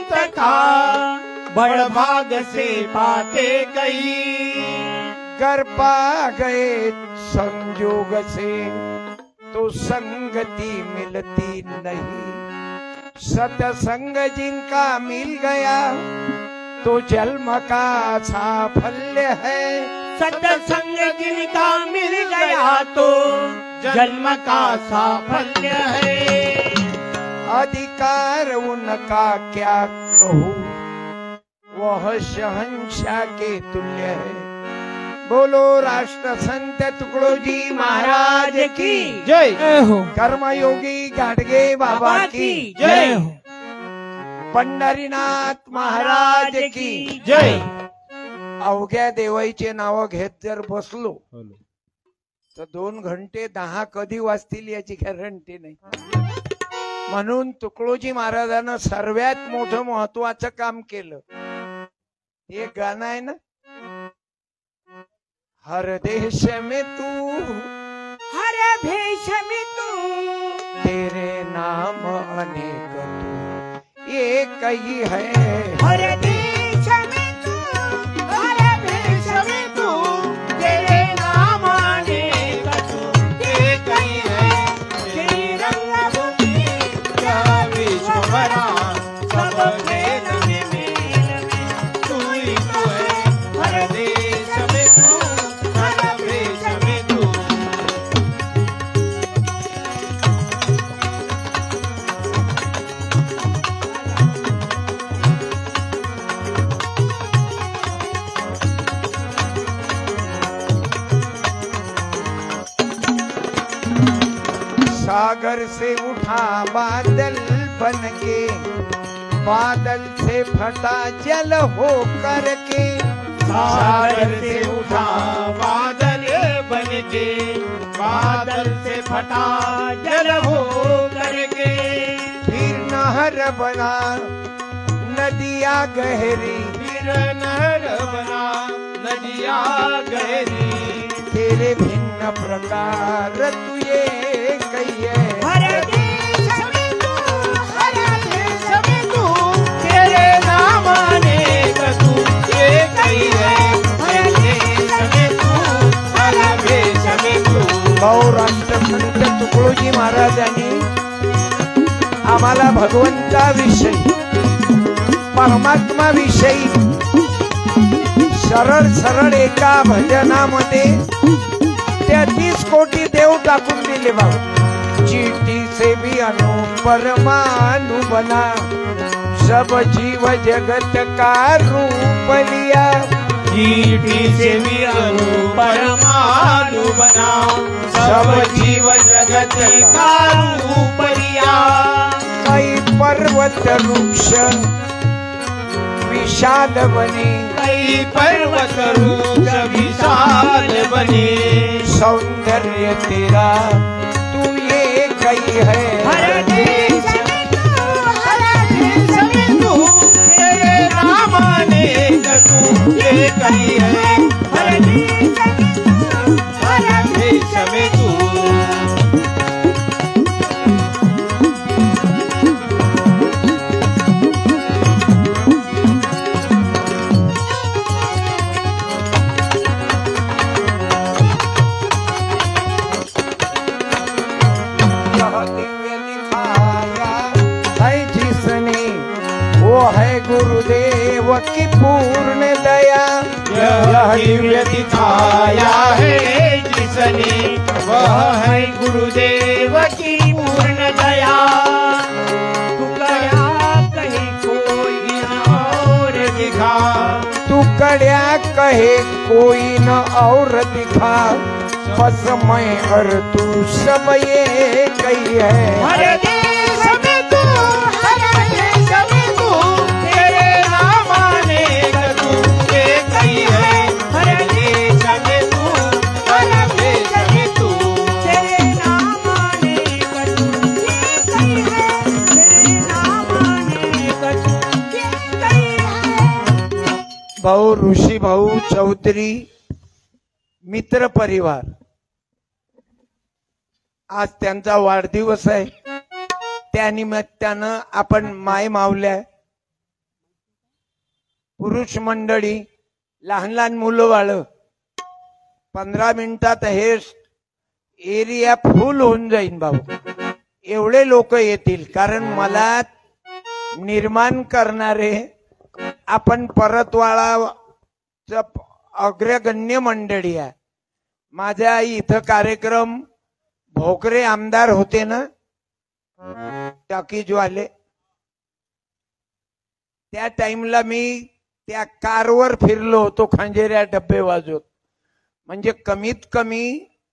अंत था, बड़भाग से पाते गई। गर पा गए संजोग से तो संगति मिलती नहीं, सत्संग जिनका मिल गया तो जन्म का साफल्य है। सत्संग जिनका मिल गया तो जन्म का साफल्य है। अधिकार उनका क्या कहूँ, वह शहंशाह के तुल्य है। बोलो राष्ट्र संत तुकडोजी महाराज की जय हो। कर्मयोगी गाडगे बाबा की जय हो। पंढरीनाथ महाराज की जय। अवघ्या देवाईचे नाव घेत जर बसलो तर 2 घंटे 10 कधी वाजतील याची गॅरंटी नाही। म्हणून तुकडोजी महाराजांना सर्वात मोठं महत्वाचं काम केलं। हे गाणं आहे ना, हर देश में तू, हर भेष में तू, तेरे नाम अनेक तू, एक ही है। हर देश में तू, हर भेष में तू, तेरे नाम अनेक तू, एक ही है। तेरी रंगभूमि क्या विश्व भरा, सब भेद में मेल में तू ही तो है। हर देश में तू, हर भेष में तू। सागर से उठा बादल बन के, बादल से फटा जल हो करके। सागर से उठा बादल बन के, बादल से फटा जल हो करके। फिर नहर बना नदिया गहरी, फिर नहर बना नदिया गहरी। तेरे भिन्न प्रकार तू ये कहिए। हर देश में तू, हर देश में तू, तेरे नाम अनेक तू, एक ही है। हर देश में तू, हर भेष में तू। भाऊ राष्ट्रसंत तुकडोजी महाराजांनी आम्हाला भगवंताविषयी, परमात्मा विषयी सरळ सरळ एका भजनामध्ये 33 कोटी देव टाकून दिले भाऊ। चीटी से भी अनु परमाणु बना, सब जीव जगत का रूप लिया। चीटी से भी अनु परमाणु बना, सब जीव जगत का रूप लिया। कई पर्वत वृक्ष विशाल बने, कई पर्वत वृक्ष विशाल बने। सौंदर्य तेरा तू ये कही है। हर देश में तू, हर देश में तू, तेरे नाम अनेक तू, एक ही है। हर देश में तू, हर देश में तू। गुरुदेव की पूर्ण दया, यह दिव्य दिखाया है जिसने, वह है गुरुदेव की पूर्ण दया। तू कया कहीं कोई न और दिखा, तू कड़िया कहे कोई न और दिखा। बस मैं और तू सब ये कही है। हर देश में तू, हर देश में तू, तेरे नाम अनेक तू, एक ही है। हर देश में तू, हर देश में तू, तेरे नाम अनेक तू, एक ही है। तेरे नाम अनेक तू, एक ही है। भाऊ ऋषी भाऊ चौधरी मित्र परिवार, आज त्यांचा वाढदिवस आहे। त्यानिमित्तानं आपण माय मावल्या पुरुष मंडळी, लहान लहान मुलं बाळ, 15 मिनिटात हे एरिया फुल होऊन जाईल भाऊ. एवढे लोक येतील. कारण मला निर्माण करणारे आपण परतवाळाचं अग्रगण्य मंडळी आहे. माझ्या इथं कार्यक्रम भोकरे आमदार होते ना टाकीजवाले, त्या टाइमला मी त्या कारवर फिरलो होतो खंजेऱ्या डब्बे वाजवत. म्हणजे कमीत कमी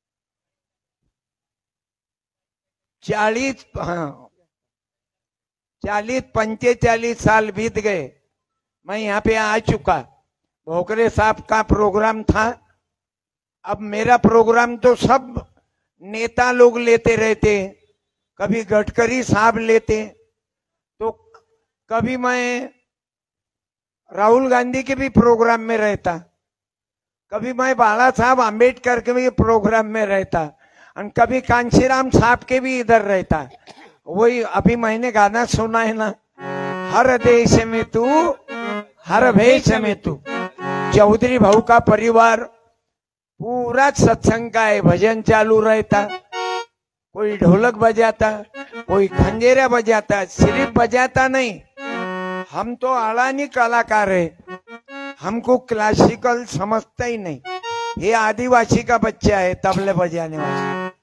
40-45 साल बीत गए. मैं यहाँ पे आ चुका. भोकरे साहब का प्रोग्राम था. अब मेरा प्रोग्राम तो सब नेता लोग लेते रहते, कभी गडकरी साहब लेते, तो कभी मैं राहुल गांधी के भी प्रोग्राम में रहता, कभी मैं बाला साहब आम्बेडकर के भी प्रोग्राम में रहता, और कभी कांशीराम साहब के भी इधर रहता. वही अभी मैंने गाना सुना है ना, हर देश में तू हर भेष में तू. चौधरी भाऊ का परिवार पूरा सत्संग का है. भजन चालू रहता, कोई ढोलक बजाता, कोई खंजेरा बजाता. सिर्फ बजाता नहीं, हम तो अड़ानी कलाकार है, हमको क्लासिकल समझता ही नहीं. ये आदिवासी का बच्चा है तबले बजाने वाला,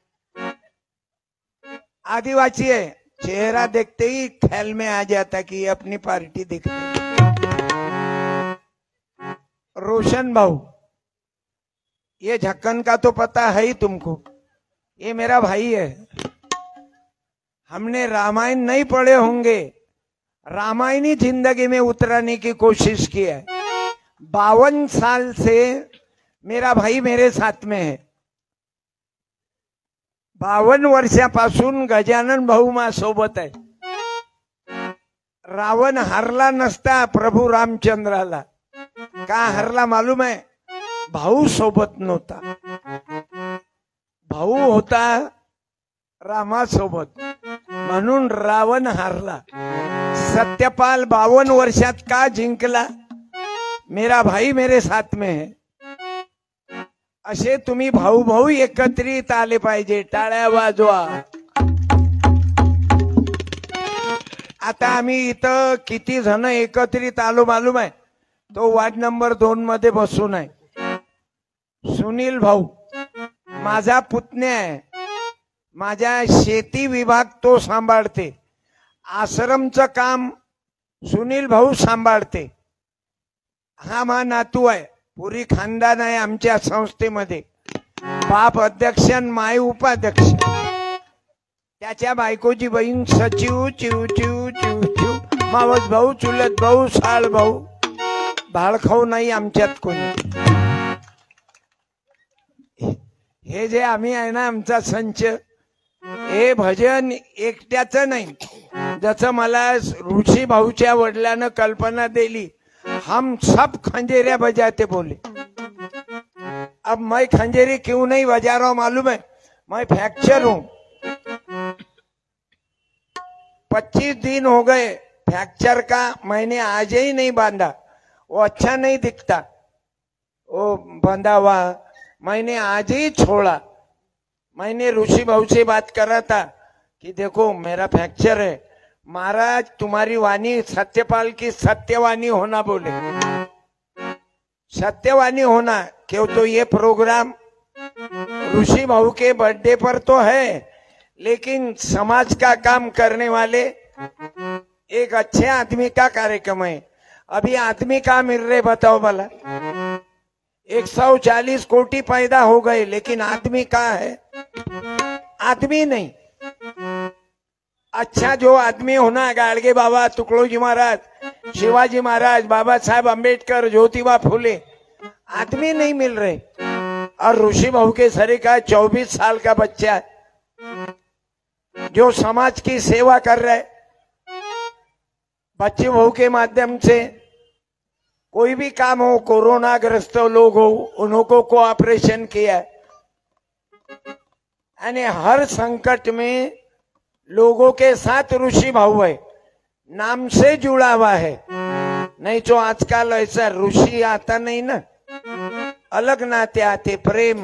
आदिवासी है. चेहरा देखते ही ख्याल में आ जाता कि ये अपनी पार्टी दिख रही. रोशन भाऊ, ये झक्कन का तो पता है ही तुमको, ये मेरा भाई है. हमने रामायण नहीं पढ़े होंगे, रामायणी जिंदगी में उतराने की कोशिश की है. 52 साल से मेरा भाई मेरे साथ में है. 52 वर्षापासून गजानन भाऊ मा सोबत आहे. रावण हरला नसता प्रभू रामचंद्राला. का हरला मालूम है? भाऊ सोबत नव्हता. भाऊ होता रामासोबत, म्हणून रावण हारला. सत्यपाल 52 वर्षात का जिंकला? मेरा भाई मेरे साथ में है. असे तुम्ही भाऊ भाऊ एकत्रित आले पाहिजे. टाळ्या वाजवा. आता आम्ही इथं किती जण एकत्रित आलो मालूम आहे? तो वार्ड नंबर 2 मध्ये बसून आहे. सुनील भाऊ माझा पुतण्या आहे. माझ्या शेती विभाग तो सांभाळते. आश्रमचं काम सुनील भाऊ सांभाळते. हा मा नातू आहे. पुरी खानदान आहे आमच्या संस्थेमध्ये. बाप अध्यक्ष आणि माय उपाध्यक्ष. त्याच्या बायकोची बहीण सचिव, चिव चिव चिव चिव. मावस भाऊ, चुलत भाऊ, साळ भाऊ. भाळखाऊ नाही आमच्यात कोणी. हे जे आम्ही आहे ना, आमचा संच, हे भजन एकट्याचं नाही. जसं मला ऋषी भाऊच्या वडिलांना कल्पना दिली, हम सब खंजेरिया बजाते बोले. अब मैं खंजेरी क्यों नहीं बजा रहा हूं मालूम है? मैं फ्रैक्चर हूं. 25 दिन हो गए फ्रैक्चर का. मैंने आज ही नहीं बांधा. वो अच्छा नहीं दिखता वो बंधा हुआ. मैंने आज ही छोड़ा. मैंने ऋषि भाऊ से बात कर रहा था कि देखो मेरा फ्रैक्चर है, महाराज तुम्हारी वाणी सत्यपाल की सत्यवाणी होना बोले. सत्यवाणी होना क्यों? तो ये प्रोग्राम ऋषि भाऊ के बर्थडे पर तो है, लेकिन समाज का काम करने वाले एक अच्छे आदमी का कार्यक्रम है. अभी आदमी कहाँ मिल रहे बताओ भला? 140 कोटी पैदा हो गए, लेकिन आदमी कहाँ है? आदमी नहीं. अच्छा जो आदमी होना, गाडगे बाबा, तुकडोजी महाराज, शिवाजी महाराज, बाबा साहब अम्बेडकर, ज्योतिबा फुले, आदमी नहीं मिल रहे. और ऋषि भाऊ के सरे का 24 साल का बच्चा है जो समाज की सेवा कर रहा है. बच्चे भाऊ के माध्यम से कोई भी काम हो, कोरोना ग्रस्त लोग हो, उनको कोऑपरेशन किया है. यानी हर संकट में लोगों के साथ ऋषि भाऊ है, नाम से जुड़ा हुआ है. नहीं तो आजकल ऐसा ऋषि आता नहीं ना, अलग नाते आते, प्रेम।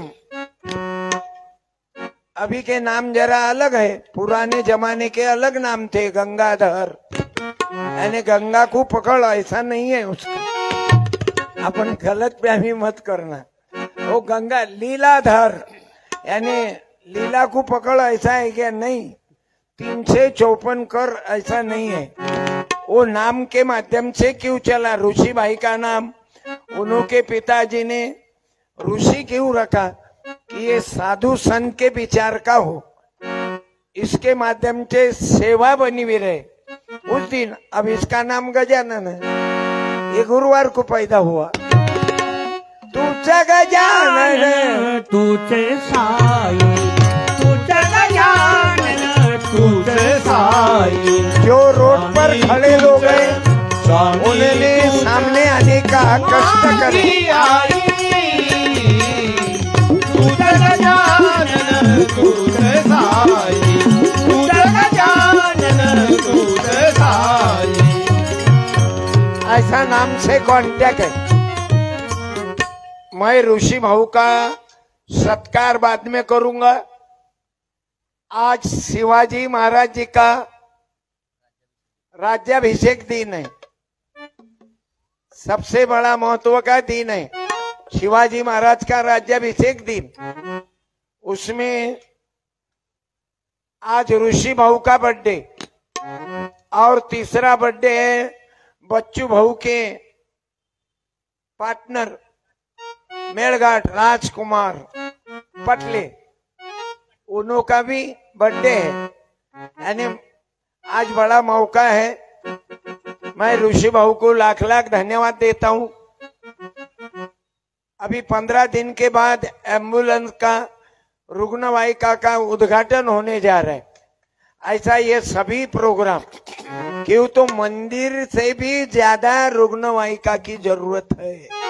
अभी के नाम जरा अलग है, पुराने जमाने के अलग नाम थे, गंगाधर, यानी गंगा को पकड़, ऐसा नहीं है उसका, अपन गलत फहमी मत करना। वो गंगा लीलाधर, यानी लीला को पकड़, ऐसा है क्या? नहीं, 354 कर, ऐसा नहीं है। वो नाम के माध्यम से क्यों चला? ऋषि भाई का नाम उनके पिताजी ने ऋषि क्यों रखा कि ये साधु संत के विचार का हो, इसके माध्यम से सेवा बनी हुई रहे उस दिन। अब इसका नाम गजानन है, ये गुरुवार को पैदा हुआ। तुझे गजानन तुझे साई, तुझे गजानन तुझे साई। जो रोड पर खड़े लोग हैं उन्होंने सामने आने का कष्ट करे। तुझे गजानन तुझे साई, तुझे गजानन तुझे साई। ऐसा नाम से कांटेक्ट है। मैं ऋषि भाऊ का सत्कार बाद में करूंगा। आज शिवाजी महाराज जी का राज्याभिषेक दिन है, सबसे बड़ा महत्व का दिन है शिवाजी महाराज का राज्याभिषेक दिन। उसमें आज ऋषि भाऊ का बर्थडे और तीसरा बर्थडे है बच्चू भाऊ के पार्टनर मेलघाट राजकुमार पटले, उनका भी बर्थडे है। यानी आज बड़ा मौका है। मैं ऋषि भाऊ को लाख लाख धन्यवाद देता हूं। अभी 15 दिन के बाद एम्बुलेंस का, रुग्णवाहिका का उद्घाटन होने जा रहा है। ऐसा ये सभी प्रोग्राम, क्यों तो मंदिर से भी ज्यादा रुग्णवाहिका की जरूरत है।